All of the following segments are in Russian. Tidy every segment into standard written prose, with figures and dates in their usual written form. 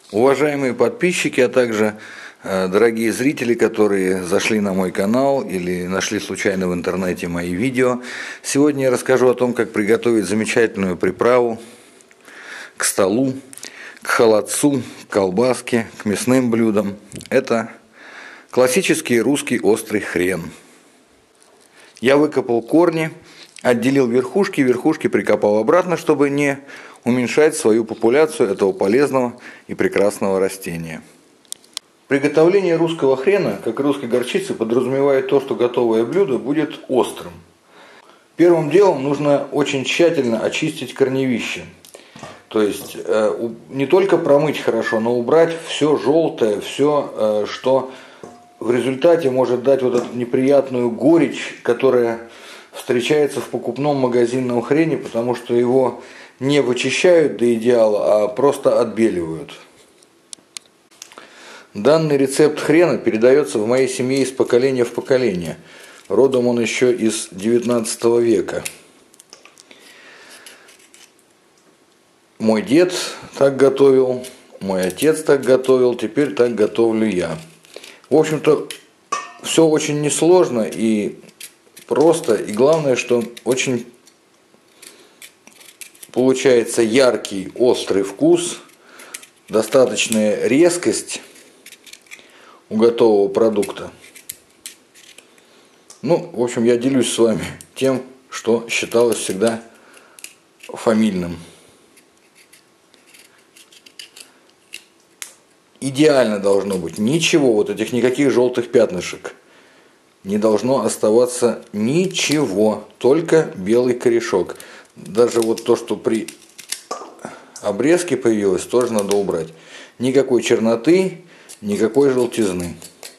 Уважаемые подписчики, а также дорогие зрители, которые зашли на мой канал или нашли случайно в интернете мои видео, сегодня я расскажу о том, как приготовить замечательную приправу к столу, к холодцу, к колбаске, к мясным блюдам. Это классический русский острый хрен. Я выкопал корни, отделил верхушки, верхушки прикопал обратно, чтобы не уменьшать свою популяцию этого полезного и прекрасного растения. Приготовление русского хрена, как и русской горчицы, подразумевает то, что готовое блюдо будет острым. Первым делом нужно очень тщательно очистить корневище. То есть не только промыть хорошо, но убрать все желтое, все, что в результате может дать вот эту неприятную горечь, которая встречается в покупном магазинном хрене, потому что его не вычищают до идеала, а просто отбеливают. Данный рецепт хрена передается в моей семье из поколения в поколение. Родом он еще из 19 века. Мой дед так готовил, мой отец так готовил, теперь так готовлю я. В общем-то, все очень несложно и просто, и главное, что очень получается яркий, острый вкус, достаточная резкость у готового продукта. Ну, в общем, я делюсь с вами тем, что считалось всегда фамильным. Идеально должно быть. Ничего, вот этих никаких желтых пятнышек. Не должно оставаться ничего, только белый корешок. Даже вот то, что при обрезке появилось, тоже надо убрать. Никакой черноты, никакой желтизны.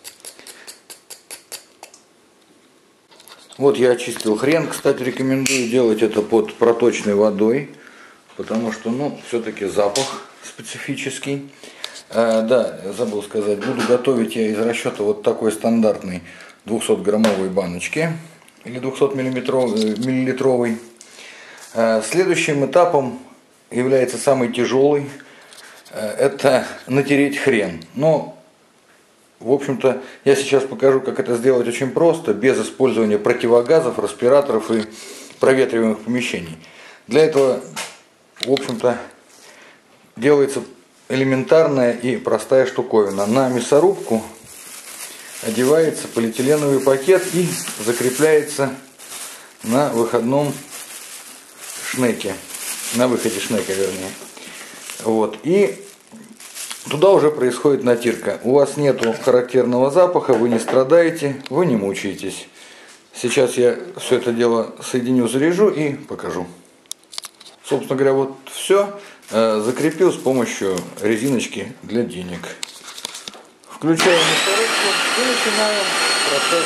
Вот я очистил хрен. Кстати, рекомендую делать это под проточной водой, потому что, все-таки запах специфический. Да, забыл сказать, буду готовить я из расчета вот такой стандартной 200-граммовой баночки или 200-миллилитровой. Следующим этапом является самый тяжелый, это натереть хрен. Но, в общем-то, я сейчас покажу, как это сделать очень просто, без использования противогазов, респираторов и проветриваемых помещений. Для этого, в общем-то, делается элементарная и простая штуковина. На мясорубку одевается полиэтиленовый пакет и закрепляется на выходном шнеке, на выходе шнека, вернее. Вот. И туда уже происходит натирка. У вас нету характерного запаха, вы не страдаете, вы не мучаетесь. Сейчас я все это дело соединю, заряжу и покажу. Собственно говоря, вот все. Закрепил с помощью резиночки для денег. Включаем мясорубку и начинаем процесс.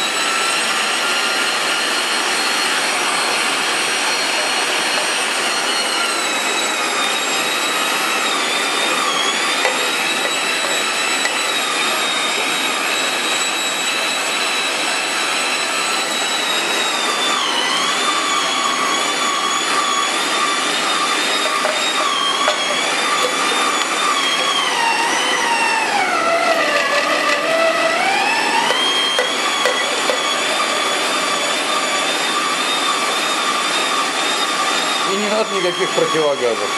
И не надо никаких противогазов.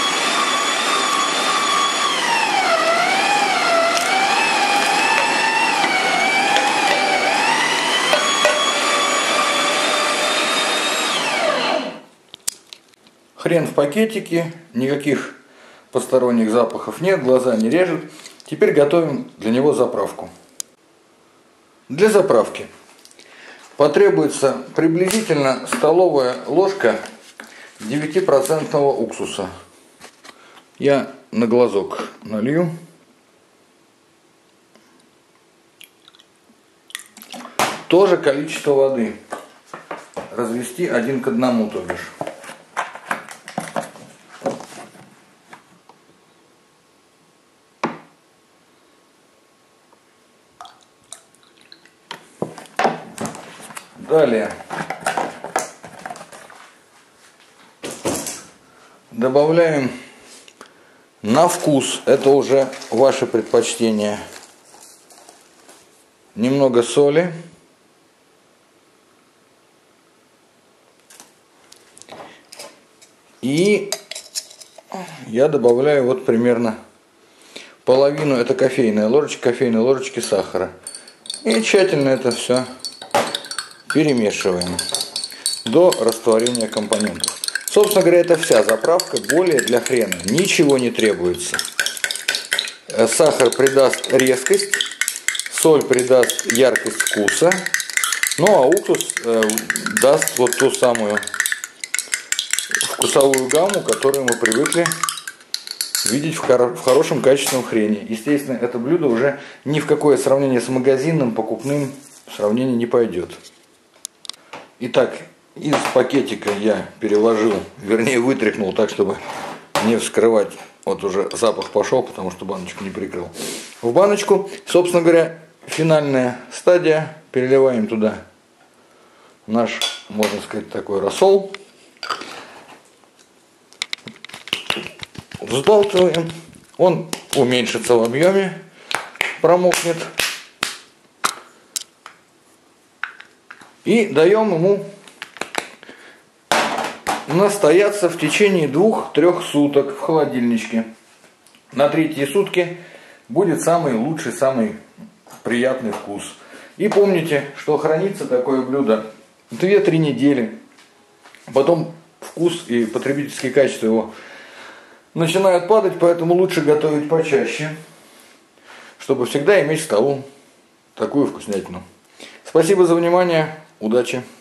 Хрен в пакетике, никаких посторонних запахов нет, глаза не режет. Теперь готовим для него заправку. Для заправки потребуется приблизительно столовая ложка 9% уксуса. Я на глазок налью. То же количество воды. Развести 1 к 1, то бишь. Далее добавляем На вкус это уже ваше предпочтение. Немного соли. И я добавляю вот примерно половину, это кофейной ложечки сахара. И тщательно это все перемешиваем до растворения компонентов. Собственно говоря, это вся заправка, более для хрена ничего не требуется. Сахар придаст резкость, соль придаст яркость вкуса, ну а уксус даст вот ту самую вкусовую гамму, которую мы привыкли видеть в хорошем качественном хрене. Естественно, это блюдо уже ни в какое сравнение с магазинным, покупным сравнение не пойдет. Итак, из пакетика я переложил, вернее вытряхнул так, чтобы не вскрывать. Вот уже запах пошел, потому что баночку не прикрыл. В баночку, собственно говоря, финальная стадия. Переливаем туда наш, можно сказать, такой рассол. Взбалтываем. Он уменьшится в объеме, промокнет. И даем ему настояться в течение 2-3 суток в холодильничке. На 3-е сутки будет самый лучший, самый приятный вкус. И помните, что хранится такое блюдо 2-3 недели. Потом вкус и потребительские качества его начинают падать, поэтому лучше готовить почаще, чтобы всегда иметь к столу такую вкуснятину. Спасибо за внимание, удачи!